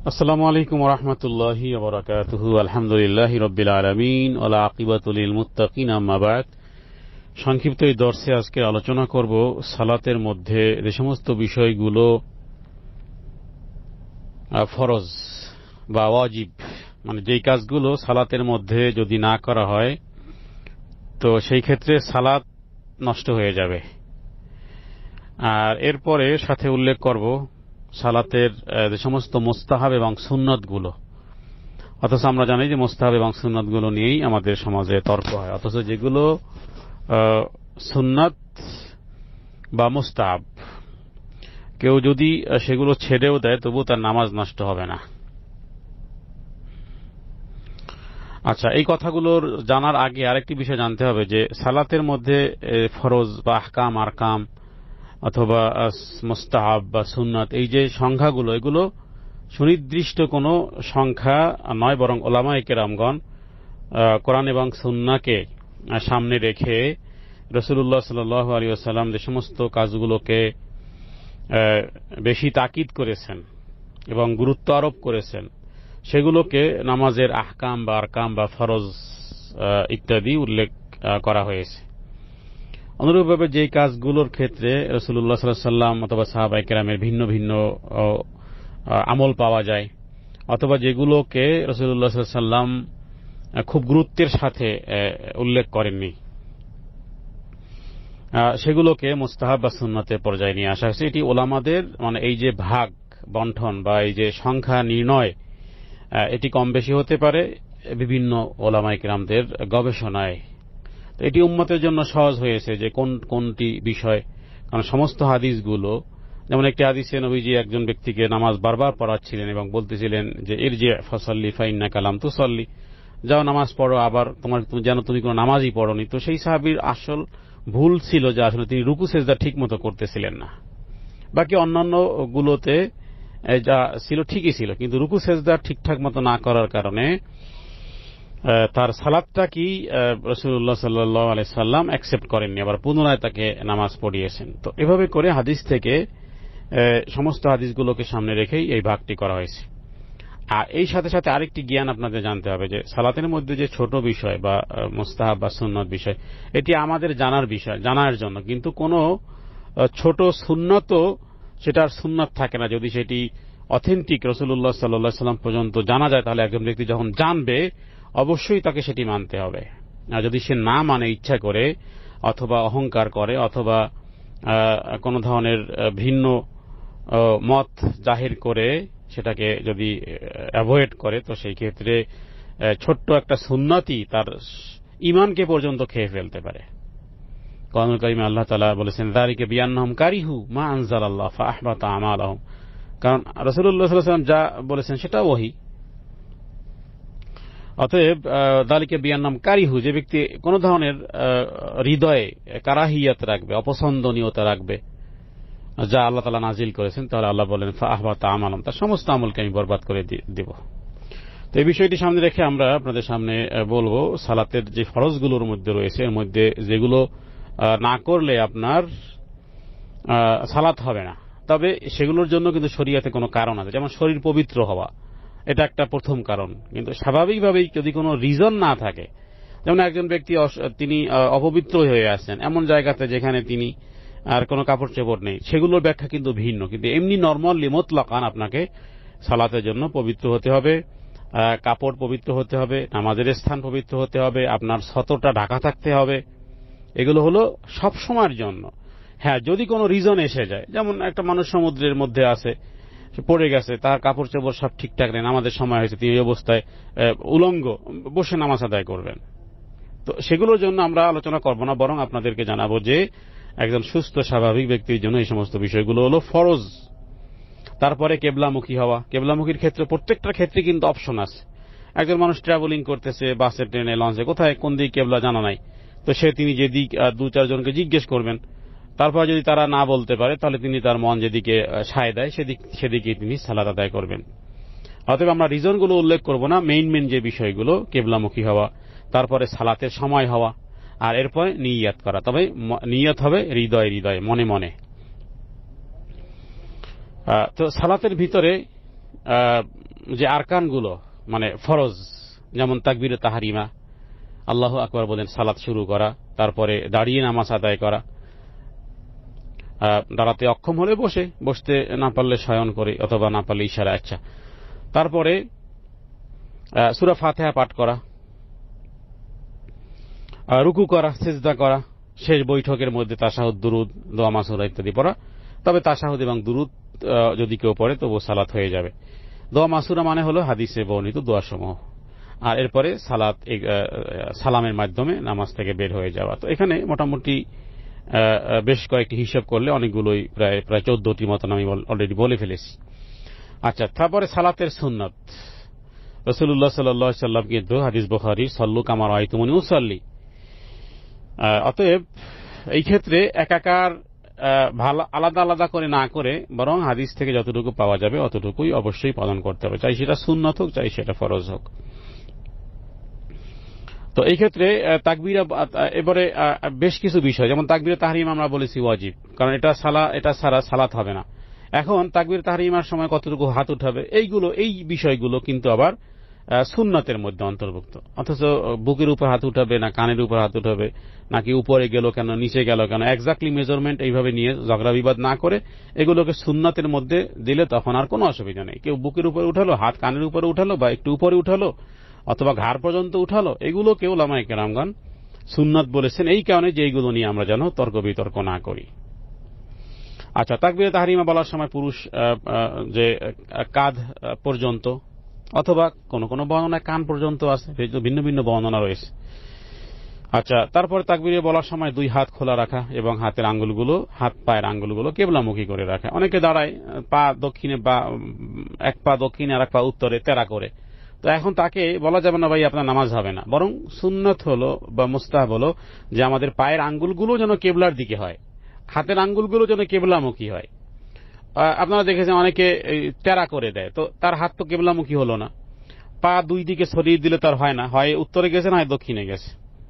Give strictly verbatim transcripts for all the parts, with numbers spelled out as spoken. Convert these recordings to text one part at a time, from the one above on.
আসসালামু আলাইকুম ওয়া রাহমাতুল্লাহি ওয়া বারাকাতুহু। আলহামদুলিল্লাহি রাব্বিল আলামিন ওয়া লা আকিবাতু লিল মুত্তাকিন, আম্মা বা'দ। সংক্ষিপ্ত এই দর্শে আজকে আলোচনা করব সালাতের মধ্যে যে সমস্ত বিষয়গুলো ফরজ বা ওয়াজিব, মানে যেই কাজগুলো সালাতের মধ্যে যদি না করা হয় তো সেই ক্ষেত্রে সালাত নষ্ট হয়ে যাবে। আর এরপরে সাথে উল্লেখ করব সালাতের যে সমস্ত মুস্তাহাব এবং সুন্নতগুলো। অথচ আমরা জানি যে মুস্তাহাব এবং সুন্নতগুলো নিয়েই আমাদের সমাজে তর্ক হয়, অথচ যেগুলো সুন্নত বা মুস্তাহাব কেউ যদি সেগুলো ছেড়েও দেয় তবু তার নামাজ নষ্ট হবে না। আচ্ছা, এই কথাগুলোর জানার আগে আরেকটি বিষয় জানতে হবে যে সালাতের মধ্যে ফরজ বা আহকাম আরকাম অথবা মুস্তাহাব বা সুন্নাত, এই যে সংখ্যাগুলো, এগুলো সুনির্দিষ্ট কোনো সংখ্যা নয়, বরং উলামায়ে কেরামগণ কোরআন এবং সুন্নাহকে সামনে রেখে রাসূলুল্লাহ সাল্লাল্লাহু আলাইহি ওয়াসাল্লাম যে সমস্ত কাজগুলোকে বেশি তাকিদ করেছেন এবং গুরুত্ব আরোপ করেছেন সেগুলোকে নামাজের আহকাম বা আরকাম বা ফরজ ইত্যাদি উল্লেখ করা হয়েছে। অনুরূপভাবে যে কাজগুলোর ক্ষেত্রে রাসূলুল্লাহ সাল্লাল্লাহু আলাইহি ওয়াসাল্লাম অথবা সাহাবায়ে কেরামের ভিন্ন ভিন্ন আমল পাওয়া যায়, অথবা যেগুলোকে রাসূলুল্লাহ সাল্লাল্লাহু আলাইহি ওয়াসাল্লাম খুব গুরুত্বের সাথে উল্লেখ করেননি, সেগুলোকে মুস্তাহাব বা সুন্নতের পর্যায়ে নিয়ে আসা হয়েছে। এটি ওলামাদের মানে এই যে ভাগ বন্টন বা এই যে সংখ্যা নির্ণয়, এটি কম বেশি হতে পারে বিভিন্ন ওলামায়ে কেরামদের গবেষণায়। এটি উম্মতের জন্য সহজ হয়েছে যে কোন কোনটি বিষয়, কারণ সমস্ত হাদিসগুলো, যেমন একটি হাদিসে নবীজি একজন ব্যক্তিকে নামাজ বারবার পড়াচ্ছিলেন এবং বলতেছিলেন যে ইরজি ফাসাল্লি ফাইন্নাকা লাম তুসাল্লি, যাও নামাজ পড়ো, আবার তোমার যেন তুমি কোনো নামাজই পড়োনি। তো সেই সাহাবীর আসল ভুল ছিল যে আসলে তিনি রুকু সেজদা ঠিক মতো করতেছিলেন না। বাকি অন্যান্য গুলোতে যা ছিল ঠিকই ছিল, কিন্তু রুকু সেজদা ঠিকঠাক মতো না করার কারণে তার সালাতটা কি রাসূলুল্লাহ সাল্লাল্লাহু আলাইহি সাল্লাম অ্যাকসেপ্ট করেননি, আবার পুনরায় তাকে নামাজ পড়িয়েছেন। তো এভাবে করে হাদিস থেকে সমস্ত হাদিসগুলোকে সামনে রেখেই এই ভাগটি করা হয়েছে। আর এই সাথে সাথে আরেকটি জ্ঞান আপনাদের জানতে হবে যে সালাতের মধ্যে যে ছোট বিষয় বা মুস্তাহাব বা সুন্নত বিষয়, এটি আমাদের জানার বিষয়, জানার জন্য। কিন্তু কোনো ছোট সুন্নতও সেটার সুন্নত থাকে না যদি সেটি অথেন্টিক রাসূলুল্লাহ সাল্লাল্লাহু আলাইহি সাল্লাম পর্যন্ত জানা যায়, তাহলে একজন ব্যক্তি যখন জানবে অবশ্যই তাকে সেটি মানতে হবে। আর যদি সে না মানে, ইচ্ছা করে অথবা অহংকার করে অথবা কোনো ধরনের ভিন্ন মত জাহির করে সেটাকে যদি অ্যাভয়েড করে, তো সেই ক্ষেত্রে ছোট্ট একটা সুন্নতই তার ঈমানকে পর্যন্ত খেয়ে ফেলতে পারে। কোরআনুল কারীমে আল্লাহ তাআলা বলেছেন যালিকা বিআন্নাহুম কারিহু মা আনজালাল্লাহ ফাআহবাতা আমালাহুম, কারণ রাসূলুল্লাহ সাল্লাল্লাহু আলাইহি ওয়াসাল্লাম যা বলেছেন সেটা ওহী। অতএব যালিকা বিআন্নাহুম কারিহু, যে ব্যক্তি কোন ধরনের হৃদয়ে কারাহিয়াত রাখবে, অপছন্দনীয়তা রাখবে যা আল্লাহ তাআলা নাজিল করেছেন, তাহলে আল্লাহ বলেন ফাআহবাতা আমালাহুম, তার সমস্ত আমলকে আমি বরবাদ করে দেব। তো এই বিষয়টি সামনে রেখে আমরা আপনাদের সামনে বলবো সালাতের যে ফরজগুলোর মধ্যে রয়েছে, এর মধ্যে যেগুলো না করলে আপনার সালাত হবে না, তবে সেগুলোর জন্য কিন্তু শরীয়তে কোনো কারণ আছে। যেমন শরীর পবিত্র হওয়া, এটা একটা প্রথম কারণ। কিন্তু স্বাভাবিকভাবেই যদি কোনো রিজন না থাকে, যেমন একজন ব্যক্তি তিনি অপবিত্র হয়ে আসছেন এমন জায়গাতে যেখানে তিনি আর কোনো কাপড় চোপড় নেই, সেগুলোর ব্যাখ্যা কিন্তু ভিন্ন। কিন্তু এমনি নরমালি মুতলাকান আপনাকে সালাতের জন্য পবিত্র হতে হবে, কাপড় পবিত্র হতে হবে, নামাজের স্থান পবিত্র হতে হবে, আপনার সতরটা ঢাকা থাকতে হবে। এগুলো হলো সব সময়ের জন্য। হ্যাঁ, যদি কোনো রিজন এসে যায়, যেমন একটা মানুষ সমুদ্রের মধ্যে আছে, সে পড়ে গেছে, তার কাপড় চোপড় সব ঠিকঠাক নেই, নামাজের সময় হয়েছে, তিনি এই অবস্থায় উলঙ্গ বসে নামাজ আদায় করবেন, তো সেগুলোর জন্য আমরা আলোচনা করব না, বরং আপনাদেরকে জানাবো যে একজন সুস্থ স্বাভাবিক ব্যক্তির জন্য এই সমস্ত বিষয়গুলো হলো ফরজ। তারপরে কেবলামুখী হওয়া, কেবলামুখীর ক্ষেত্রে প্রত্যেকটার ক্ষেত্রে কিন্তু অপশন আছে। একজন মানুষ ট্রাভেলিং করতেছে, বাসে, ট্রেনে, লঞ্চে, কোথায় কোন দিক কেবলা জানা নাই, তো সে তিনি যেদিক দু চারজনকে জিজ্ঞেস করবেন, তারপর যদি তারা না বলতে পারে তাহলে তিনি তার মন যেদিকে সায় দেয় সেদিক সেদিকে তিনি সালাত আদায় করবেন। অতএব আমরা রিজনগুলো উল্লেখ করব না, মেইন মেইন যে বিষয়গুলো, কেবলামুখী হওয়া, তারপরে সালাতের সময় হওয়া, আর এরপরে নিয়াত করা। তবে নিয়াত হবে হৃদয় হৃদয় মনে মনে। তো সালাতের ভিতরে যে আরকানগুলো মানে ফরজ, যেমন তাকবীরে তাহরিমা, আল্লাহু আকবার বলেন সালাত শুরু করা, তারপরে দাঁড়িয়ে নামাজ আদায় করা, দাঁড়াতে অক্ষম হলে বসে, বসতে না পারলে শয়ন করে অথবা না পারলে ইশারা। আচ্ছা, তারপরে সূরা ফাতিহা পাঠ করা, রুকু করা, সিজদা করা, শেষ বৈঠকের মধ্যে তাশাহুদ, দুরুদ, দোয়া মাসুরা ইত্যাদি পড়া। তবে তাশাহুদ এবং দুরুদ যদি কেউ পড়ে তবু সালাত হয়ে যাবে। দোয়া মাসুরা মানে হলো হাদিসে বর্ণিত দোয়াসমূহ, আর এরপরে সালাত সালামের মাধ্যমে নামাজ থেকে বের হয়ে যাওয়া। তো এখানে মোটামুটি বেশ কয়েকটি হিসাব করলে অনেকগুলোই, প্রায় প্রায় চোদ্দটি মতন আমি অলরেডি বলে ফেলেছি। আচ্ছা, তারপরে সালাতের সুন্নাত। রাসূলুল্লাহ সাল্লাল্লাহু আলাইহি ওয়াসাল্লাম কিন্তু হাদিস বুখারী, সাল্লু কামা রাআইতুমুনি উসাল্লি। অতএব এই ক্ষেত্রে একাকার ভালো আলাদা আলাদা করে না করে বরং হাদিস থেকে যতটুকু পাওয়া যাবে অতটুকুই অবশ্যই পালন করতে হবে, চাই সেটা সুন্নাত হোক চাই সেটা ফরজ হোক। তো এই ক্ষেত্রে তাকবীরা, এবারে বেশ কিছু বিষয়, যেমন তাকবীরে তাহরিম আমরা বলেছি ওয়াজিব, কারণ এটা সালা এটা ছাড়া সালাত হবে না। এখন তাকবীরে তাহরিমার সময় কতটুকু হাত উঠাবে, এইগুলো এই বিষয়গুলো কিন্তু আবার সুন্নাতের মধ্যে অন্তর্ভুক্ত। অথচ বুকের উপর হাত উঠাবে না কানের উপর হাত উঠাবে, নাকি উপরে গেল কেন নিচে গেল কেন, এক্স্যাক্টলি মেজারমেন্ট এইভাবে নিয়ে ঝগড়া বিবাদ না করে এগুলোকে সুন্নাতের মধ্যে দিলে তখন আর কোনো অসুবিধা নেই। কেউ বুকের উপরে উঠালো, হাত কানের উপরে উঠালো, বা একটু উপরে উঠালো অথবা ঘাড় পর্যন্ত উঠালো, এগুলো কেউ উলামায়ে কেরামগণ সুন্নাত বলেছেন, এই কারণে যে এইগুলো নিয়ে আমরা যেন তর্ক বিতর্ক না করি। আচ্ছা, তাকবীরে তাহরিমা বলার সময় পুরুষ যে কাঁধ পর্যন্ত অথবা কোন কোন বর্ণনায় কান পর্যন্ত আছে, ভিন্ন ভিন্ন বর্ণনা রয়েছে। আচ্ছা, তারপরে তাকবীরে বলার সময় দুই হাত খোলা রাখা এবং হাতের আঙ্গুলগুলো, হাত পায়ের আঙ্গুলগুলো কেবলামুখী করে রাখা। অনেকে দাঁড়ায় পা দক্ষিণে বা এক পা দক্ষিণে আর এক পা উত্তরে তেরা করে, তো এখন তাকে বলা যাবে না ভাই আপনার নামাজ হবে না, বরং সুন্নাত হলো বা মুস্তাহাব হলো যে আমাদের পায়ের আঙ্গুলগুলো যেন কেবলার দিকে হয়, হাতের আঙ্গুলগুলো যেন কেবলামুখী হয়। আপনারা দেখেছেন অনেকে তেরা করে দেয়, তো তার হাত তো কেবলামুখী হলো না, পা দুই দিকে সরিয়ে দিলে তার হয় না, হয় উত্তরে গেছে না হয় দক্ষিণে গেছে।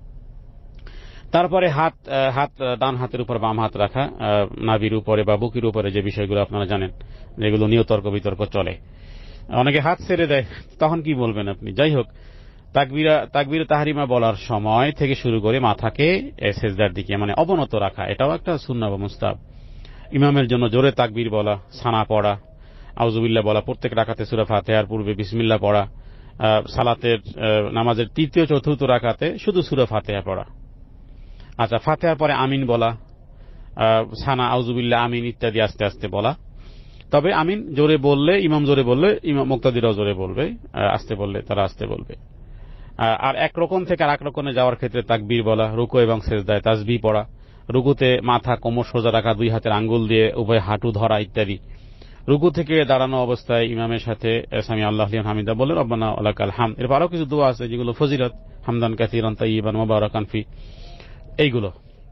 তারপরে হাত হাত ডান হাতের উপর বাম হাত রাখা, নাভির উপরে বা বুকের উপরে, যে বিষয়গুলো আপনারা জানেন যেগুলো নিয়ে তর্ক বিতর্ক চলে। অনেকে হাত ছেড়ে দেয়, তখন কি বলবেন আপনি? যাই হোক, তাকবীরা তাকবীরে তাহরিমা বলার সময় থেকে শুরু করে মাথাকে সিজদার দিকে মানে অবনত রাখা, এটাও একটা সুন্নাহ বা মুস্তাহাব। ইমামের জন্য জোরে তাকবীর বলা, সানা পড়া, আউযুবিল্লাহ বলা, প্রত্যেক রাকাতে সূরা ফাতিহার পূর্বে বিসমিল্লাহ পড়া, সালাতের নামাজের তৃতীয় চতুর্থ রাকাতে শুধু সূরা ফাতিহা পড়া। আচ্ছা, ফাতিহার পরে আমিন বলা, সানা আউযুবিল্লাহ আমিন ইত্যাদি আস্তে আস্তে বলা। তবে আমিন জোরে বললে, ইমাম জোরে বললে ইমাম মুক্তাদিরাও জোরে বলবে, আস্তে বললে তারা আস্তে বলবে। আর এক রকম থেকে আর এক রকমে যাওয়ার ক্ষেত্রে তাকবীর বলা, রুকু এবং সিজদায় তাসবিহ পড়া, রুকুতে মাথা কোমর সোজা রাখা, দুই হাতের আঙ্গুল দিয়ে উভয় হাঁটু ধরা ইত্যাদি। রুকু থেকে দাঁড়ানো অবস্থায় ইমামের সাথে সামি আল্লাহু লিমান হামিদা বলে রব্বানা ওয়ালাকাল হামদ। এরপর আরো কিছু দোয়া আছে যেগুলো ফজিলত, হামদান কাসীরান তাইয়িবান মুবারাকান ফি, এইগুলো।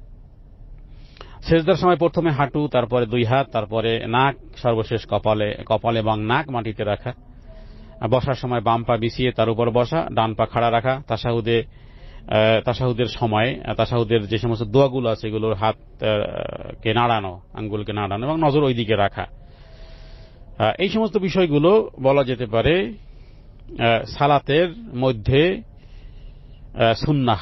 সিজদার সময় প্রথমে হাঁটু, তারপরে দুই হাত, তারপরে নাক, সর্বশেষ কপালে কপাল এবং নাক মাটিতে রাখা। বসার সময় বাম পা বিছিয়ে তার উপর বসা, ডান পা খাড়া রাখা। তাশাহুদে তাশাহুদের সময় তাশাহুদের যে সমস্ত দোয়াগুলো আছে এগুলোর হাত কে নাড়ানো, আঙ্গুলকে নাড়ানো এবং নজর ওই দিকে রাখা। এই সমস্ত বিষয়গুলো বলা যেতে পারে সালাতের মধ্যে সুন্নাহ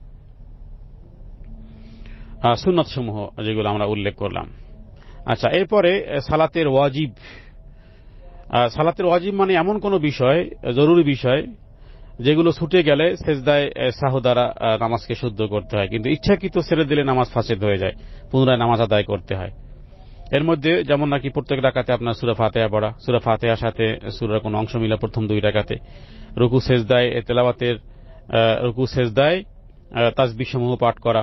সুন্নাত সমূহ যেগুলো আমরা উল্লেখ করলাম। আচ্ছা, এরপরে সালাতের ওয়াজিব। সালাতের ওয়াজিব মানে এমন কোন বিষয়, জরুরি বিষয় যেগুলো ছুটে গেলে সেজদায় সাহু দ্বারা নামাজকে শুদ্ধ করতে হয়, কিন্তু ইচ্ছাকৃত ছেড়ে দিলে নামাজ ফাসেদ হয়ে যায়, পুনরায় নামাজ আদায় করতে হয়। এর মধ্যে যেমন নাকি প্রত্যেক রাকাতে আপনার সূরা ফাতিহা পড়া, সূরা ফাতিহার সাথে সূরার কোন অংশ মিলা প্রথম দুই রাকাতে, রুকু সেজদায় তেলাওয়াতের রুকু সেজদায় তাসবিহ সমূহ পাঠ করা,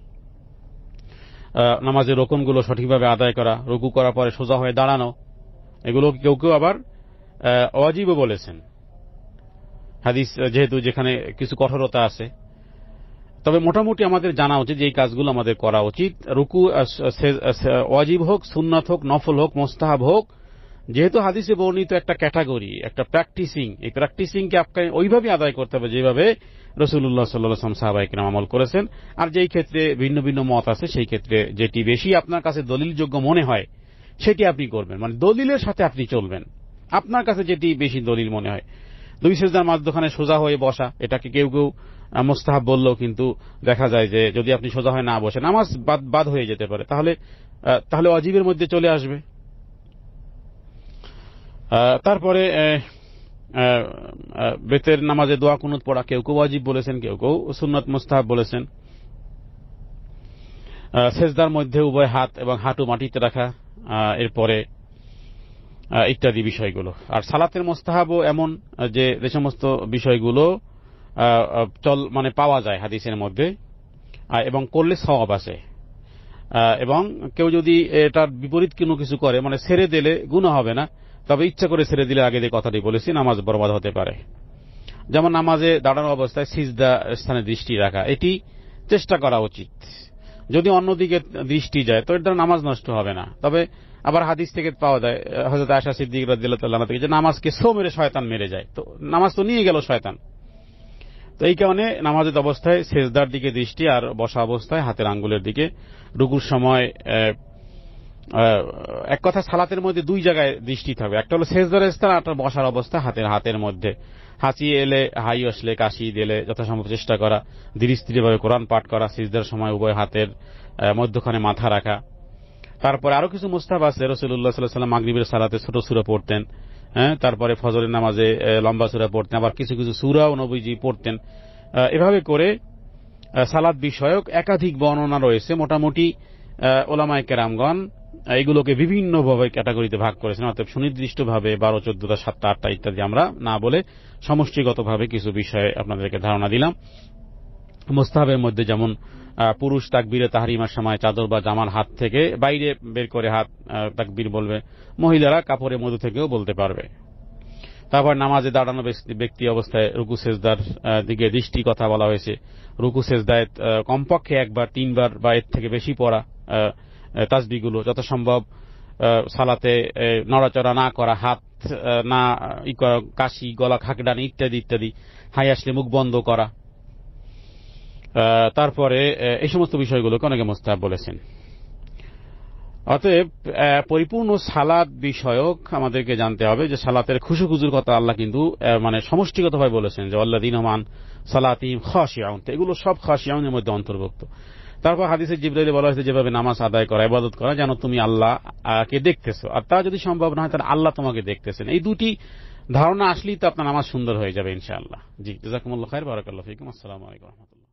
নামাজের রকনগুলো সঠিকভাবে আদায় করা, রুকু করার পরে সোজা হয়ে দাঁড়ানো, এগুলো কেউ কেউ আবার ওয়াজিবও বলেছেন হাদিস, যেহেতু যেখানে কিছু কঠোরতা আছে। তবে মোটামুটি আমাদের জানা উচিত যে এই কাজগুলো আমাদের করা উচিত। রুকু ওয়াজিব হোক, সুন্নাত হোক, নফল হোক, মুস্তাহাব হোক, যেহেতু হাদিসে বর্ণিত একটা ক্যাটাগরি, একটা প্র্যাকটিসিং, এই প্র্যাকটিসিংকে আপনাকে ওইভাবে আদায় করতে হবে যেভাবে রাসূলুল্লাহ সাল্লাল্লাহু আলাইহি ওয়াসাল্লাম সাহাবায়ে কেরাম আমল করেছেন। আর যেই ক্ষেত্রে ভিন্ন ভিন্ন মত আছে সেই ক্ষেত্রে যেটি বেশি আপনার কাছে দলিলযোগ্য মনে হয় সেটি আপনি করবেন, মানে দলিলের সাথে আপনি চলবেন। আপনার কাছে যেটি বেশি দলিল মনে হয়। দুই সেজদার মাঝখানে সোজা হয়ে বসা, এটাকে কেউ কেউ মুস্তাহাব বললেও কিন্তু দেখা যায় যে যদি আপনি সোজা হয়ে না বসে নামাজ বাদ বাদ হয়ে যেতে পারে, তাহলে তাহলে ওয়াজিবের মধ্যে চলে আসবে। তারপরে বেতের নামাজে দোয়া কুনুত পড়া কেউ কেউ ওয়াজিব বলেছেন, কেউ কেউ সুন্নাত মুস্তাহাব বলেছেন। সেজদার মধ্যে উভয় হাত এবং হাঁটু মাটিতে রাখা, এরপরে ইত্যাদি বিষয়গুলো। আর সালাতের মুস্তাহাবও এমন যে যে সমস্ত বিষয়গুলো চল মানে পাওয়া যায় হাদিসের মধ্যে এবং করলে সওয়াব আছে, এবং কেউ যদি এটার বিপরীত কোনো কিছু করে মানে ছেড়ে দিলে গুনাহ হবে না, তবে ইচ্ছা করে ছেড়ে দিলে আগে যে কথাটি বলেছি নামাজ বরবাদ হতে পারে। যেমন নামাজে দাঁড়ানো অবস্থায় সিজদা স্থানে দৃষ্টি রাখা, এটি চেষ্টা করা উচিত। যদি অন্যদিকে দৃষ্টি যায় তো এর দ্বারা নামাজ নষ্ট হবে না। তবে আবার হাদিস থেকে পাওয়া যায় হযরত আয়েশা সিদ্দিক রাদিয়াল্লাহু তাআলা থেকে যে নামাজকে ছো মেরে শয়তান মেরে যায়, তো নামাজ তো নিয়ে গেল শয়তান। তো এই কারণে নামাজের অবস্থায় সেজদার দিকে দৃষ্টি আর বসা অবস্থায় হাতের আঙ্গুলের দিকে। রুকুর সময় এক কথা সালাতের মধ্যে দুই জায়গায় দৃষ্টি থাকবে, একটা হলো সেজদার স্থান আর একটা বসার অবস্থা হাতের হাতের মধ্যে। হাঁচি এলে হাই আসলে কাশি দিলে যথাসম্ভব চেষ্টা করা, ধীরে স্থিরভাবে কোরআন পাঠ করা, সিজদার সময় উভয় হাতের মধ্যখানে মাথা রাখা। তারপরে আরো কিছু মুস্তাহাব আছে, রাসূলুল্লাহ সাল্লাল্লাহু আলাইহি ওয়াসাল্লাম মাগরিবের সালাতে ছোট সূরা পড়তেন, হ্যাঁ, তারপরে ফজরের নামাজে লম্বা সূরা পড়তেন, আবার কিছু কিছু সূরাও নবীজি পড়তেন। এভাবে করে সালাত বিষয়ক একাধিক বর্ণনা রয়েছে। মোটামুটি ওলামায়ে কেরামগণ এইগুলোকে বিভিন্নভাবে ক্যাটাগরিতে ভাগ করেছেন, অর্থাৎ সুনির্দিষ্টভাবে বারো চোদ্দটা সাতটা আটটা ইত্যাদি আমরা না বলে সমষ্টিগতভাবে কিছু বিষয়ে আপনাদেরকে ধারণা দিলাম। মুস্তাহাবের মধ্যে যেমন পুরুষ তাকবীরে তাহরিমার সময় চাদর বা জামার হাত থেকে বাইরে বের করে হাত তাকবীর বলবে, মহিলারা কাপড়ের মধ্যে থেকেও বলতে পারবে। তারপর নামাজে দাঁড়ানো ব্যক্তি অবস্থায় রুকু সেজদার দিকে দৃষ্টি কথা বলা হয়েছে। রুকু সেজদায় কমপক্ষে একবার তিনবার বা এর থেকে বেশি পড়া তাসবিহগুলো, যথাসম্ভব সালাতে নড়াচড়া না করা, হাত না ই করা, কাশি গলা খাকড়ানি ইত্যাদি ইত্যাদি, হাই আসলে মুখ বন্ধ করা। তারপরে এই সমস্ত বিষয়গুলোকে অনেকে মুস্তাহাব বলেছেন। অতএব পরিপূর্ণ সালাত বিষয়ক আমাদেরকে জানতে হবে যে সালাতের খুশুখুজুর কথা আল্লাহ কিন্তু মানে সমষ্টিগতভাবে বলেছেন যে আল্লাযীনা হুম আন সালাতিহিম খাশিউন, এগুলো সব খাশিউনের মধ্যে অন্তর্ভুক্ত। তারপর হাদিসে জিবরাইলে বলা হয়েছে যেভাবে নামাজ আদায় করা, ইবাদত করা যেন তুমি আল্লাহকে দেখতেছো, আর তা যদি সম্ভব না হয় তাহলে আল্লাহ তোমাকে দেখতেছেন। এই দুটি ধারণা আসলেই তো আপনার নামাজ সুন্দর হয়ে যাবে ইনশাআল্লাহ। জি, জাযাকুমুল্লাহু খাইর, বারাকাল্লাহু ফীকুম, আসসালামু আলাইকুম ওয়া রাহমাতুল্লাহ।